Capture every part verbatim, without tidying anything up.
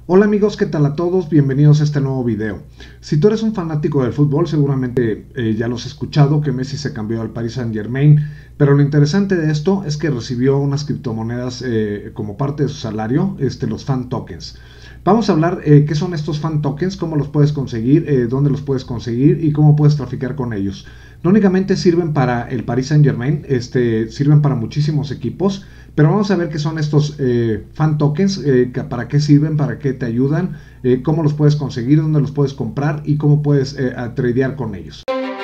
Hola amigos, ¿qué tal a todos? Bienvenidos a este nuevo video. Si tú eres un fanático del fútbol, seguramente eh, ya los has escuchado que Messi se cambió al Paris Saint-Germain, pero lo interesante de esto es que recibió unas criptomonedas eh, como parte de su salario, este, los fan tokens. Vamos a hablar eh, qué son estos fan tokens, cómo los puedes conseguir, eh, dónde los puedes conseguir y cómo puedes traficar con ellos. No únicamente sirven para el Paris Saint-Germain, este, sirven para muchísimos equipos, pero vamos a ver qué son estos eh, fan tokens, eh, para qué sirven, para qué te ayudan, eh, cómo los puedes conseguir, dónde los puedes comprar y cómo puedes eh, tradear con ellos.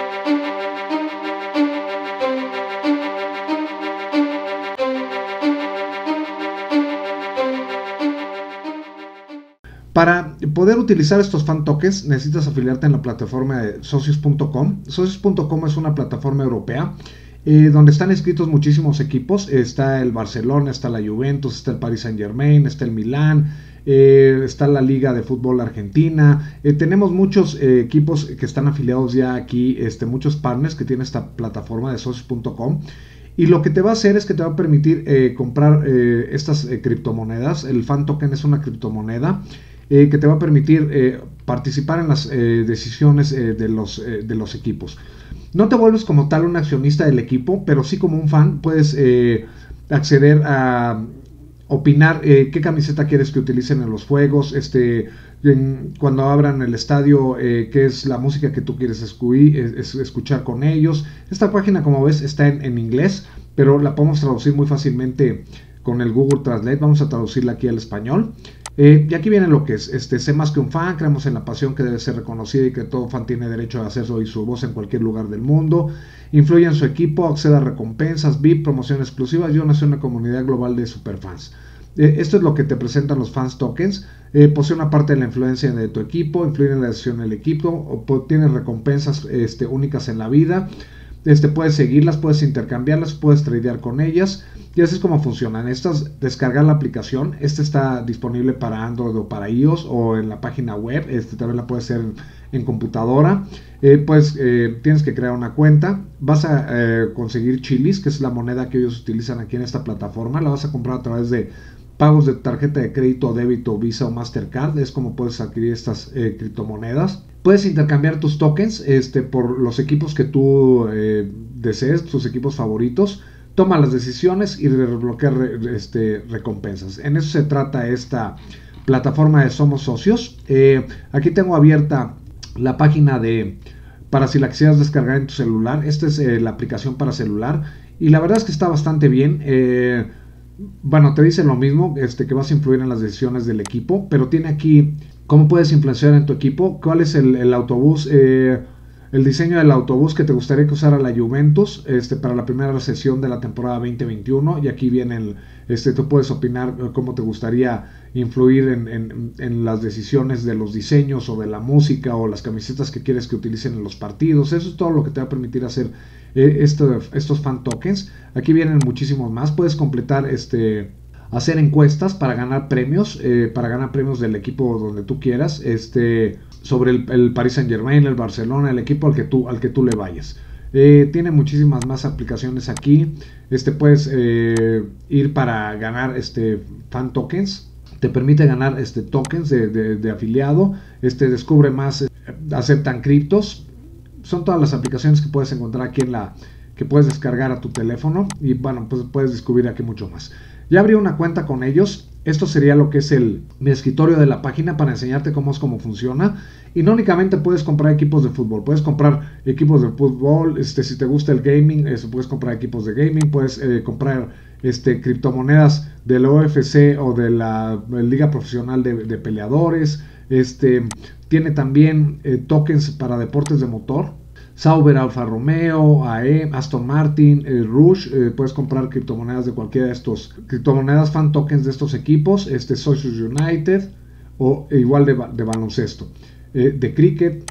Para poder utilizar estos fan tokens necesitas afiliarte en la plataforma de socios punto com. socios punto com es una plataforma europea eh, donde están inscritos muchísimos equipos. Está el Barcelona, está la Juventus, está el Paris Saint-Germain, está el Milán, eh, está la Liga de Fútbol Argentina. Eh, tenemos muchos eh, equipos que están afiliados ya aquí, este, muchos partners que tiene esta plataforma de socios punto com. Y lo que te va a hacer es que te va a permitir eh, comprar eh, estas eh, criptomonedas. El fan token es una criptomoneda Eh, que te va a permitir eh, participar en las eh, decisiones eh, de, los, eh, de los equipos. No te vuelves como tal un accionista del equipo, pero sí como un fan puedes eh, acceder a opinar eh, qué camiseta quieres que utilicen en los juegos, este, en, cuando abran el estadio, eh, qué es la música que tú quieres escuir, es, escuchar con ellos. Esta página, como ves, está en, en inglés, pero la podemos traducir muy fácilmente con el Google Translate. Vamos a traducirla aquí al español. Eh, y aquí viene lo que es, este, sé más que un fan, creemos en la pasión que debe ser reconocida y que todo fan tiene derecho a hacer oír su voz en cualquier lugar del mundo, influye en su equipo, acceda a recompensas, V I P, promociones exclusivas y una, una comunidad global de superfans. Eh, esto es lo que te presentan los fans tokens. Eh, posee una parte de la influencia de tu equipo, influye en la decisión del equipo, o tienes recompensas este, únicas en la vida. Este, puedes seguirlas, puedes intercambiarlas, puedes tradear con ellas. Y así es como funcionan. Estas, descargar la aplicación. Esta está disponible para Android o para iOS o en la página web. Este también la puedes hacer en, en computadora. Eh, pues eh, tienes que crear una cuenta. Vas a eh, conseguir chilis, que es la moneda que ellos utilizan aquí en esta plataforma. La vas a comprar a través de pagos de tarjeta de crédito, débito, Visa o Mastercard. Es como puedes adquirir estas eh, criptomonedas. Puedes intercambiar tus tokens este, por los equipos que tú eh, desees, tus equipos favoritos. Toma las decisiones y desbloquea este, recompensas. En eso se trata esta plataforma de Somos Socios. Eh, aquí tengo abierta la página de para si la quisieras descargar en tu celular. Esta es eh, la aplicación para celular y la verdad es que está bastante bien. Eh, bueno, te dice lo mismo, este, que vas a influir en las decisiones del equipo, pero tiene aquí cómo puedes influenciar en tu equipo, cuál es el, el autobús, eh, el diseño del autobús que te gustaría que usara la Juventus este, para la primera sesión de la temporada veinte veintiuno. Y aquí viene el, este, tú puedes opinar cómo te gustaría influir en, en, en las decisiones de los diseños o de la música o las camisetas que quieres que utilicen en los partidos. Eso es todo lo que te va a permitir hacer eh, esto, estos fan tokens. Aquí vienen muchísimos más. Puedes completar este... hacer encuestas para ganar premios, eh, para ganar premios del equipo donde tú quieras, este, sobre el, el Paris Saint-Germain, el Barcelona, el equipo al que tú, al que tú le vayas. Eh, tiene muchísimas más aplicaciones aquí. Este, puedes eh, ir para ganar este, fan tokens. Te permite ganar este, tokens de, de, de afiliado. Este, descubre más, eh, aceptan criptos. Son todas las aplicaciones que puedes encontrar aquí en la que puedes descargar a tu teléfono y bueno, pues puedes descubrir aquí mucho más. Ya abrí una cuenta con ellos. Esto sería lo que es el mi escritorio de la página para enseñarte cómo es cómo funciona. Y no únicamente puedes comprar equipos de fútbol, puedes comprar equipos de fútbol, este, si te gusta el gaming, eso, puedes comprar equipos de gaming, puedes eh, comprar este, criptomonedas de la U F C o de la, la Liga Profesional de, de Peleadores. Este, tiene también eh, tokens para deportes de motor. Sauber, Alfa Romeo, A E, Aston Martin, eh, Rouge, eh, puedes comprar criptomonedas de cualquiera de estos, criptomonedas fan tokens de estos equipos, este Socios United o igual de, de baloncesto, eh, de cricket,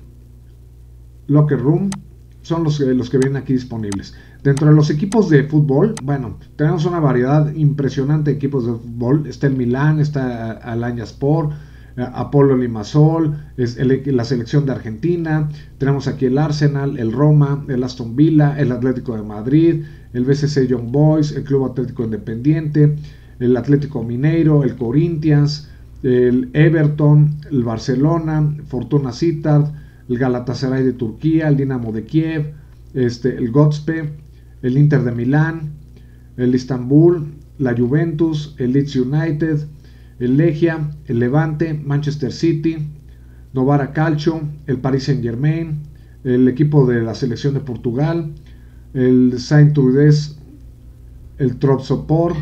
Locker Room, son los, eh, los que vienen aquí disponibles. Dentro de los equipos de fútbol, bueno, tenemos una variedad impresionante de equipos de fútbol. Está el Milán, está Alanyaspor, Apolo Limassol, es el, la selección de Argentina. Tenemos aquí el Arsenal, el Roma, el Aston Villa, el Atlético de Madrid, el B C C Young Boys, el Club Atlético Independiente, el Atlético Mineiro, el Corinthians, el Everton, el Barcelona, Fortuna Sittard, el Galatasaray de Turquía, el Dinamo de Kiev, este, el Godespe, el Inter de Milán, el Istanbul, la Juventus, el Leeds United, el Legia, el Levante, Manchester City, Novara Calcio, el Paris Saint Germain, el equipo de la selección de Portugal, el Saint-Trudes, el Trabzonspor,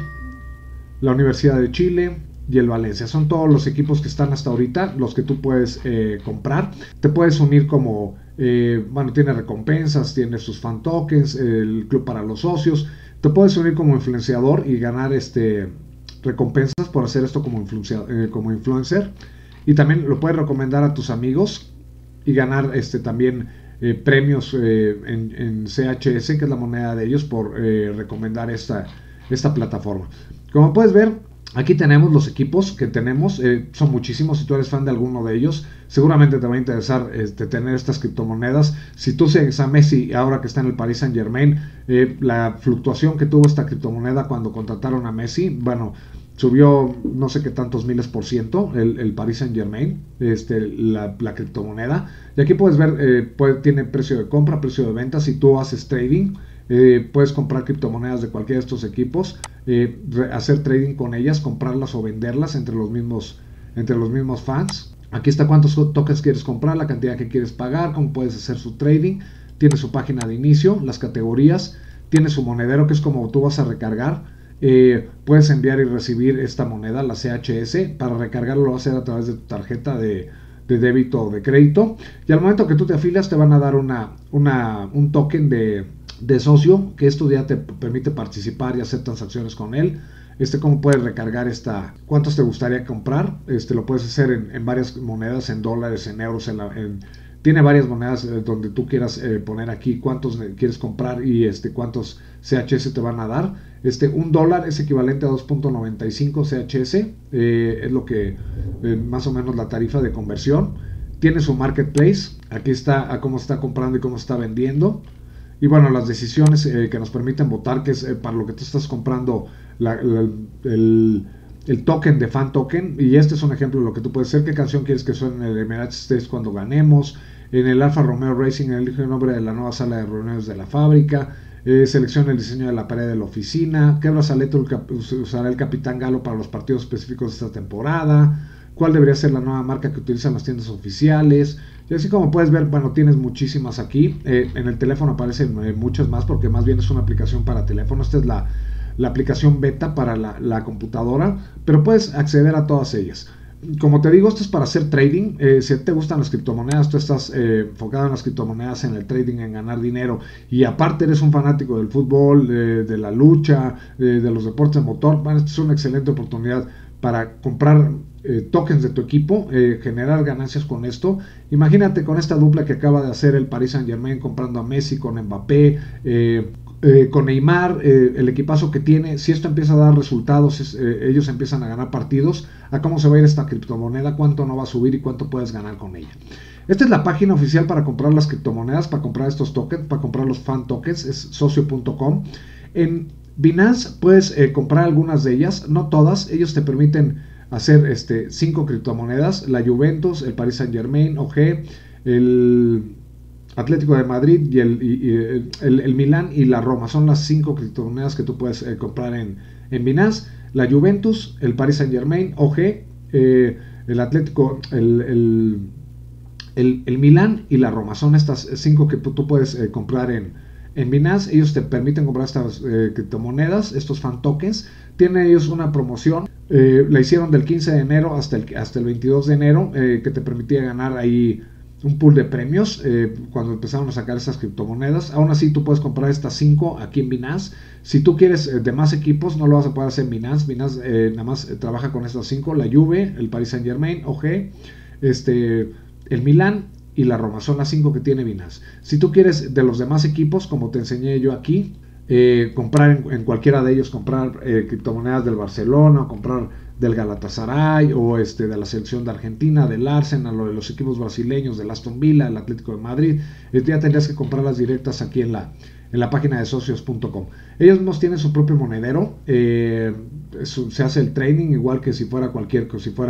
la Universidad de Chile y el Valencia. Son todos los equipos que están hasta ahorita, los que tú puedes eh, comprar. Te puedes unir como, eh, bueno, tiene recompensas, tiene sus fan tokens, el club para los socios. Te puedes unir como influenciador y ganar este recompensas por hacer esto como, influencia, eh, como influencer. Y también lo puedes recomendar a tus amigos y ganar este también eh, premios eh, en, en C H S, que es la moneda de ellos, por eh, recomendar esta, esta plataforma. Como puedes ver, aquí tenemos los equipos que tenemos, eh, son muchísimos. Si tú eres fan de alguno de ellos, seguramente te va a interesar este, tener estas criptomonedas. Si tú sigues a Messi ahora que está en el Paris Saint Germain, eh, la fluctuación que tuvo esta criptomoneda cuando contrataron a Messi, bueno, subió no sé qué tantos miles por ciento el, el Paris Saint Germain, este, la, la criptomoneda. Y aquí puedes ver, eh, puede, tiene precio de compra, precio de venta. Si tú haces trading, eh, puedes comprar criptomonedas de cualquiera de estos equipos, eh, hacer trading con ellas, comprarlas o venderlas entre los mismos, entre los mismos fans. Aquí está cuántos tokens quieres comprar, la cantidad que quieres pagar, cómo puedes hacer su trading. Tiene su página de inicio, las categorías, tiene su monedero, que es como tú vas a recargar. Eh, puedes enviar y recibir esta moneda, la C H S. Para recargarlo lo vas a hacer a través de tu tarjeta de, de débito o de crédito, y al momento que tú te afilias te van a dar una, una, un token de, de socio, que esto ya te permite participar y hacer transacciones con él. Este, cómo puedes recargar esta, cuántos te gustaría comprar, este, lo puedes hacer en, en varias monedas, en dólares, en euros, en, la, en tiene varias monedas eh, donde tú quieras eh, poner aquí cuántos quieres comprar y este cuántos C H S te van a dar. Este, un dólar es equivalente a dos punto noventa y cinco C H S, eh, es lo que eh, más o menos la tarifa de conversión. Tiene su marketplace, aquí está a cómo está comprando y cómo está vendiendo. Y bueno, las decisiones eh, que nos permiten votar, que es eh, para lo que tú estás comprando la, la, el, el token de fan token. Y este es un ejemplo de lo que tú puedes hacer. ¿Qué canción quieres que suene en el Emirates States cuando ganemos? En el Alfa Romeo Racing elige el nombre de la nueva sala de reuniones de la fábrica. Eh, selecciona el diseño de la pared de la oficina. ¿Qué brazalete usará el Capitán Galo para los partidos específicos de esta temporada? ¿Cuál debería ser la nueva marca que utilizan las tiendas oficiales? Y así como puedes ver, bueno, tienes muchísimas aquí. Eh, en el teléfono aparecen eh, muchas más, porque más bien es una aplicación para teléfono. Esta es la, la aplicación beta para la, la computadora, pero puedes acceder a todas ellas. Como te digo, esto es para hacer trading. Eh, si te gustan las criptomonedas, tú estás eh, enfocado en las criptomonedas, en el trading, en ganar dinero, y aparte eres un fanático del fútbol, eh, de la lucha, eh, de los deportes de motor, bueno, esta es una excelente oportunidad para comprar eh, tokens de tu equipo, eh, generar ganancias con esto. Imagínate con esta dupla que acaba de hacer el Paris Saint Germain comprando a Messi con Mbappé, eh, Eh, con Neymar, eh, el equipazo que tiene. Si esto empieza a dar resultados, es, eh, ellos empiezan a ganar partidos, a cómo se va a ir esta criptomoneda, cuánto no va a subir y cuánto puedes ganar con ella. Esta es la página oficial para comprar las criptomonedas, para comprar estos tokens, para comprar los fan tokens, es socio punto com. En Binance puedes eh, comprar algunas de ellas, no todas. Ellos te permiten hacer este, cinco criptomonedas: la Juventus, el Paris Saint Germain, O G, el Atlético de Madrid y el, y, y el, el Milán y la Roma. Son las cinco criptomonedas que tú puedes eh, comprar en, en Binance: la Juventus, el Paris Saint Germain, O G, eh, el Atlético, el, el, el, el Milán y la Roma. Son estas cinco que tú puedes eh, comprar en, en Binance. Ellos te permiten comprar estas eh, criptomonedas, estos fan tokens. Tienen ellos una promoción, eh, la hicieron del quince de enero hasta el, hasta el veintidós de enero, eh, que te permitía ganar ahí un pool de premios eh, cuando empezaron a sacar estas criptomonedas. Aún así tú puedes comprar estas cinco aquí en Binance. Si tú quieres eh, de más equipos, no lo vas a poder hacer en Binance. Binance eh, nada más eh, trabaja con estas cinco: la Juve, el Paris Saint Germain, O G, este, el Milán y la Roma. Son las cinco que tiene Binance. Si tú quieres de los demás equipos, como te enseñé yo aquí, eh, comprar en, en cualquiera de ellos, comprar eh, criptomonedas del Barcelona, o comprar del Galatasaray, o este, de la selección de Argentina, del Arsenal, o de los equipos brasileños, del Aston Villa, el Atlético de Madrid, eh, ya tendrías que comprarlas directas aquí en la, en la página de socios punto com. Ellos mismos tienen su propio monedero, eh, su, se hace el trading igual que si fuera cualquier, que si fuera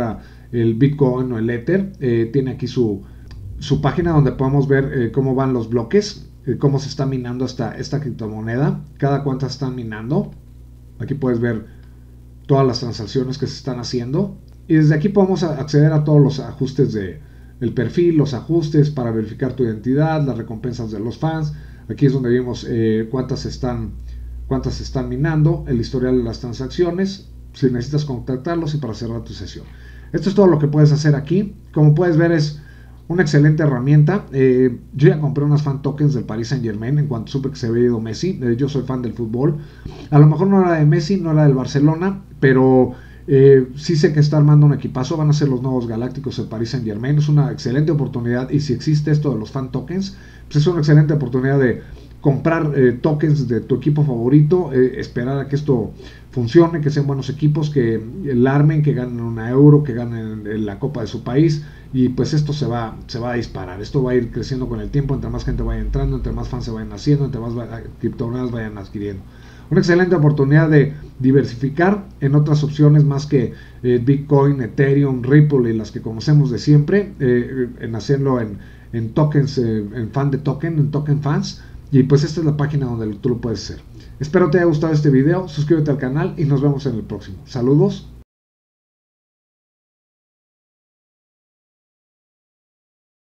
el Bitcoin o el Ether. Eh, tiene aquí su, su página donde podemos ver eh, cómo van los bloques, eh, cómo se está minando esta, esta criptomoneda, cada cuántas están minando. Aquí puedes ver todas las transacciones que se están haciendo. Y desde aquí podemos acceder a todos los ajustes de el perfil, los ajustes para verificar tu identidad, las recompensas de los fans. Aquí es donde vimos eh, cuántas están cuántas están minando, el historial de las transacciones, si necesitas contactarlos y para cerrar tu sesión. Esto es todo lo que puedes hacer aquí. Como puedes ver, es una excelente herramienta. Eh, yo ya compré unas fan tokens del Paris Saint Germain en cuanto supe que se había ido Messi. Eh, yo soy fan del fútbol. A lo mejor no era de Messi, no era del Barcelona, pero eh, sí sé que está armando un equipazo. Van a ser los nuevos galácticos del Paris Saint Germain. Es una excelente oportunidad, y si existe esto de los fan tokens, pues es una excelente oportunidad de comprar eh, tokens de tu equipo favorito, eh, esperar a que esto funcione, que sean buenos equipos, que el armen, que ganen una euro, que ganen en la Copa de su país, y pues esto se va, se va a disparar. Esto va a ir creciendo con el tiempo, entre más gente vaya entrando, entre más fans se vayan haciendo, entre más criptomonedas vayan adquiriendo. Una excelente oportunidad de diversificar en otras opciones más que eh, Bitcoin, Ethereum, Ripple y las que conocemos de siempre, eh, en hacerlo en, en tokens, eh, en fan de token, en token fans. Y pues esta es la página donde tú lo puedes hacer. Espero te haya gustado este video, suscríbete al canal y nos vemos en el próximo. Saludos.